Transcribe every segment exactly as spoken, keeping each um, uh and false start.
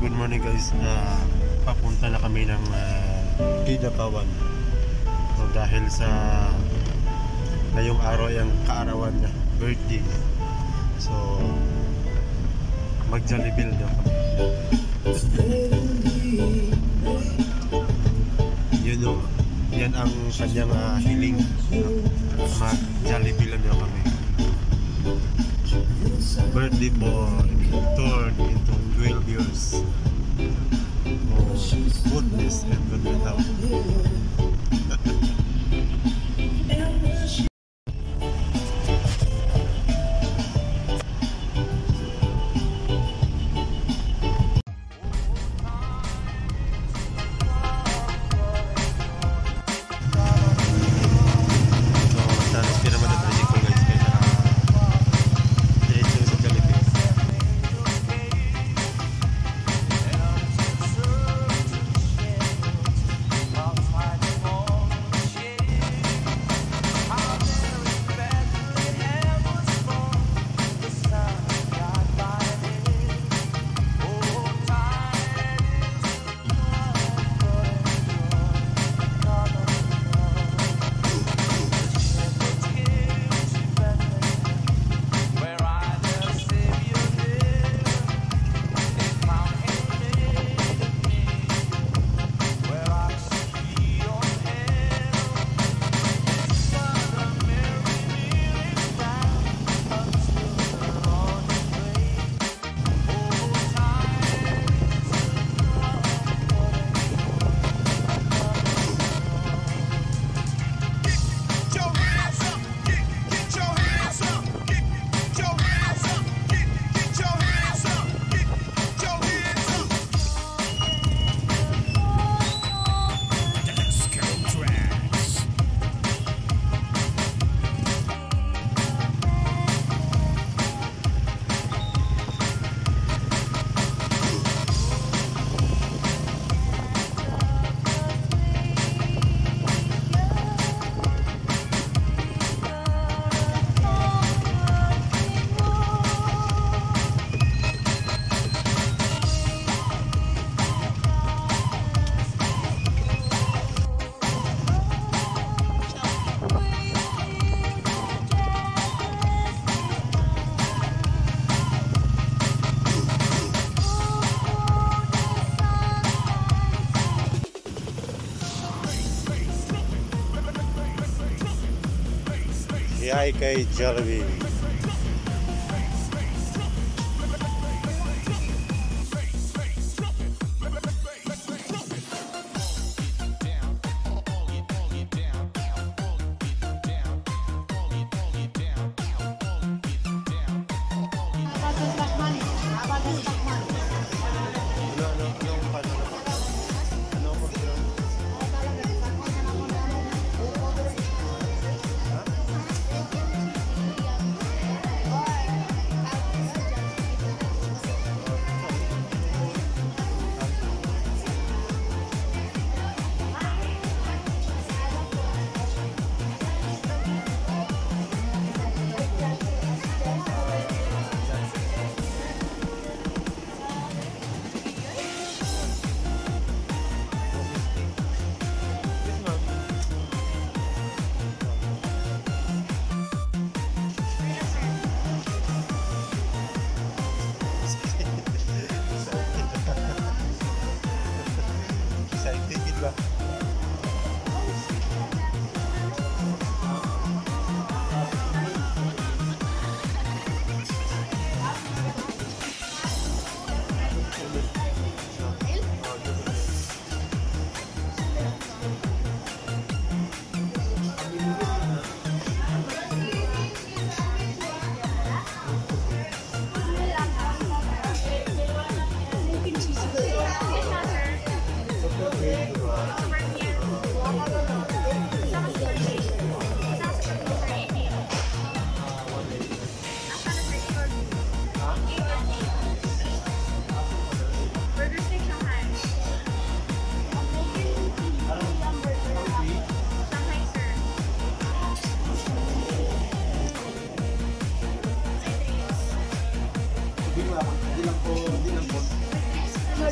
good morning guys. Uh, papunta na kami ng uh, Kidapawan. So dahil sa ngayong araw yung kaarawan niya, birthday. So mag-Jollibee daw kami. You know, yan ang kanyang uh, hiling. Mag-Jollibee lang daw kami. Birthday boy turned into twelve years. Oh, goodness and goodness health. Hi kay Jollibee.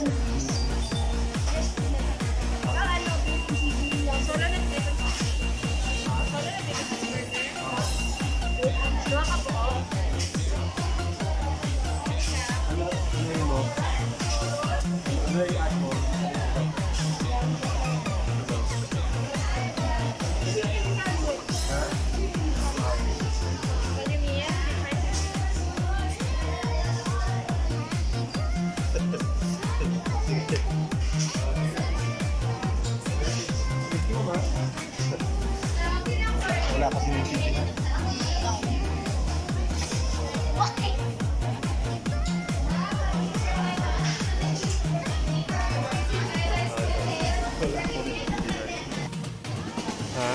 Wala kasi yung sisihan. Ha?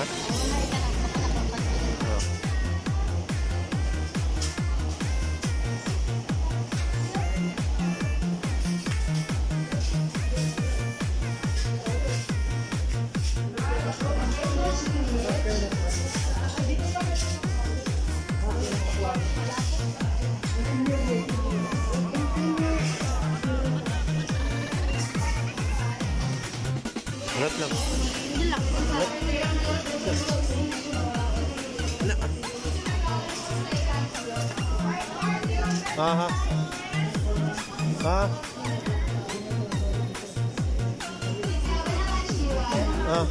Ulat lang. Ulat. Ulat. Aha. Ah. Ah.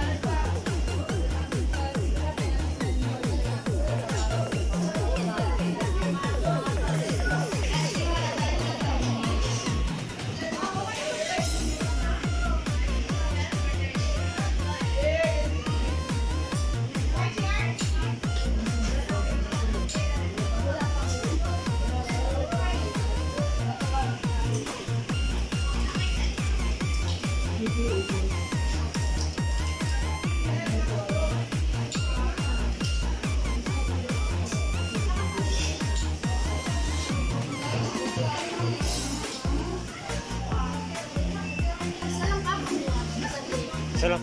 Isa lang.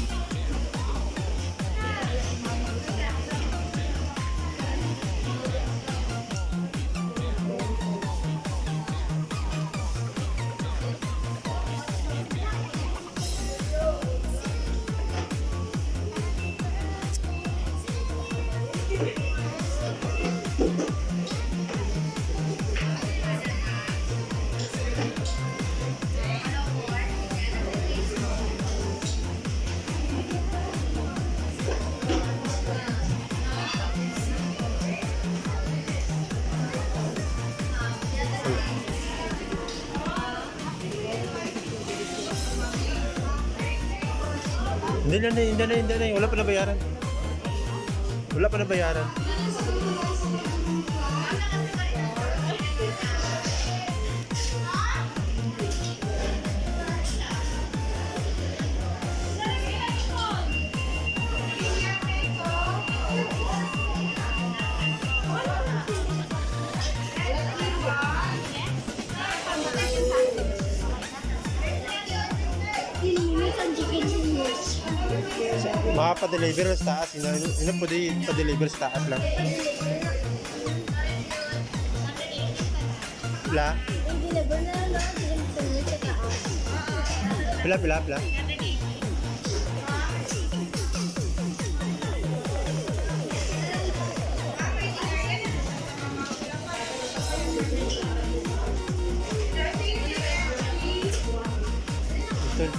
Hindi na, hindi na, hindi na, wala pa na bayaran. Wala pa na bayaran. Makapadeliver sa taas, ina ina pwede pa-deliver sa taas lang. Pila? Pila, pila, pila. Ito.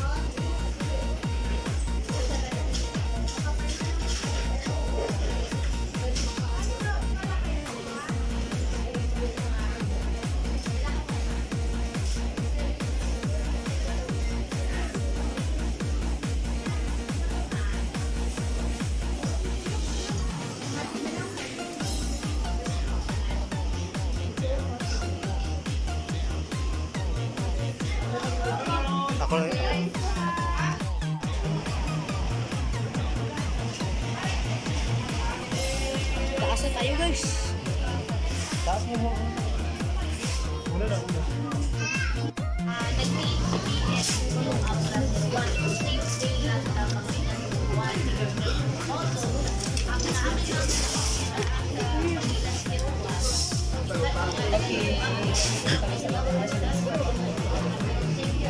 Ako lang. Taas na tayo, guys. Taas mo mo. Una na, una. Ah, nag-meet si B S yung outlet one. Tuesday lang daw kami ng one. Also, ang namin lang Okay.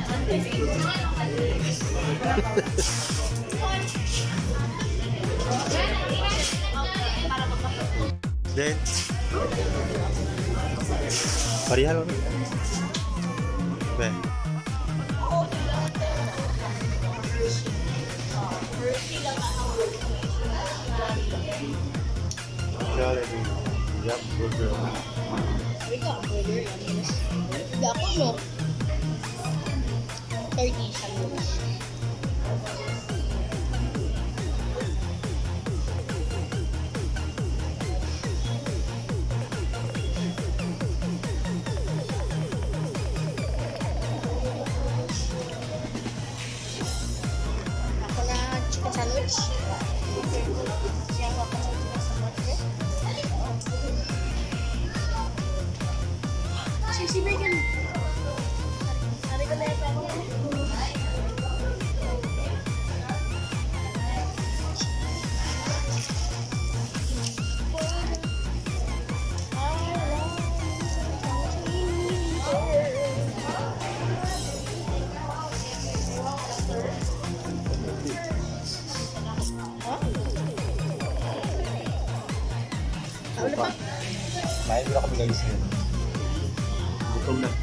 Then, parihan mo. Be. Jollibee. Yup, burger. We got burger. Hindi ako, no? thirty siya, no? Ako na chicken sandwich. Siya ako na chicken sandwich. Sisi bacon. Hari ko na ito. Ano pa? Main mo na kami guys. Gutom na.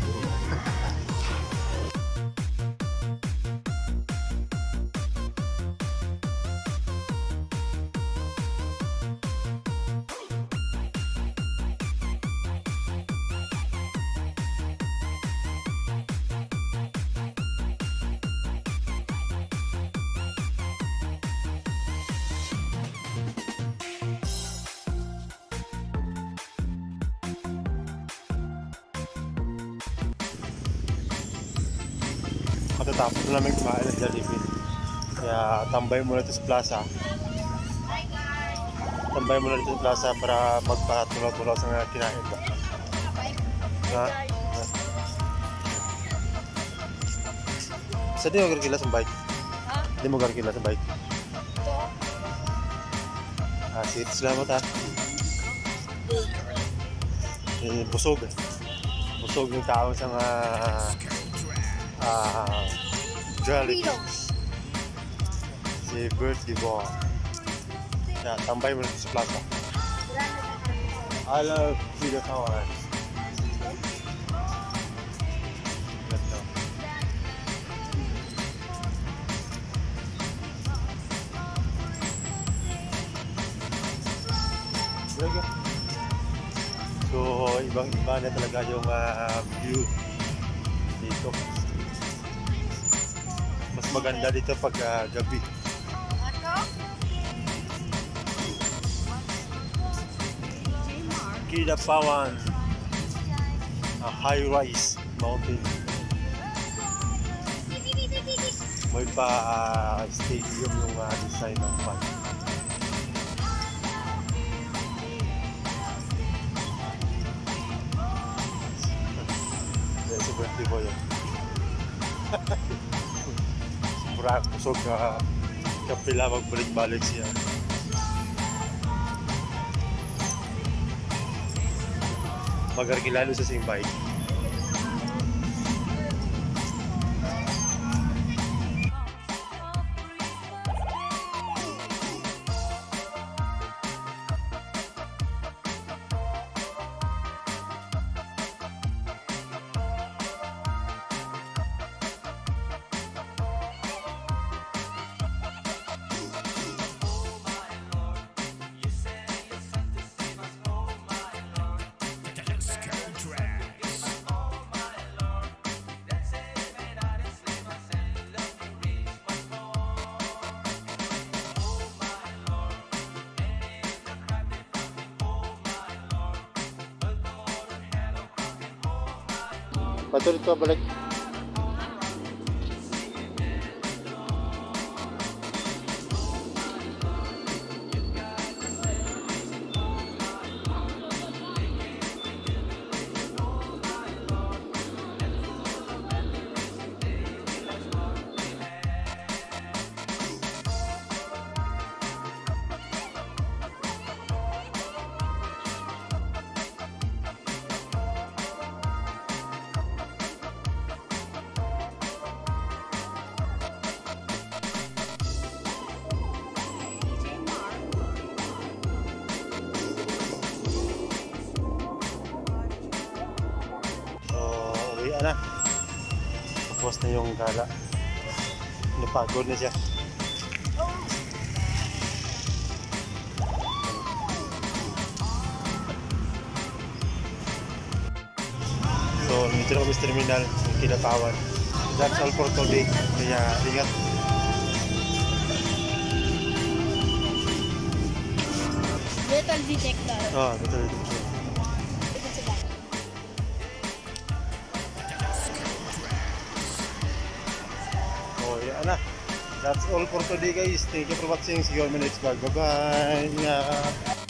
Katatapos na namin kumain ng Jollibee. Kaya tambay muna ito sa plaza. Tambay muna dito sa plaza para magpatulaw-tulaw sa mga kinain ba. Ha? Sa di mo garkila sa bike? Ha? Di mo garkila sa bike? Ito. Ah, sige, salamat ha. Eh, busog. Busog yung tao sa mga ah, Jollibee. Si birthday boy. Yeah, tambay mo sa plaza. I love Pida Kawan. Ganda. Grabe. So, ibang-iba na talaga yung uh, view dito. Mas maganda dito pag uh, gabi. Kidapawan, a high-rise mountain. May pa uh, stadium yung uh, design ng park. Yes, sa birthday boy yan. Mura kusog ka kapila magbalik-balik siya. Magarkilalo sa same bike. Patuloy ito, balik. yung gala. Napagod na siya. So, dito na kami sa terminal ng Kinatawan. That's all for today. Kaya ingat. Metal detector. Ah, betul. Ikot sa back. Oh, yan na. That's all for today guys. Thank you for watching. See you on my next vlog. Bye-bye. Ingat.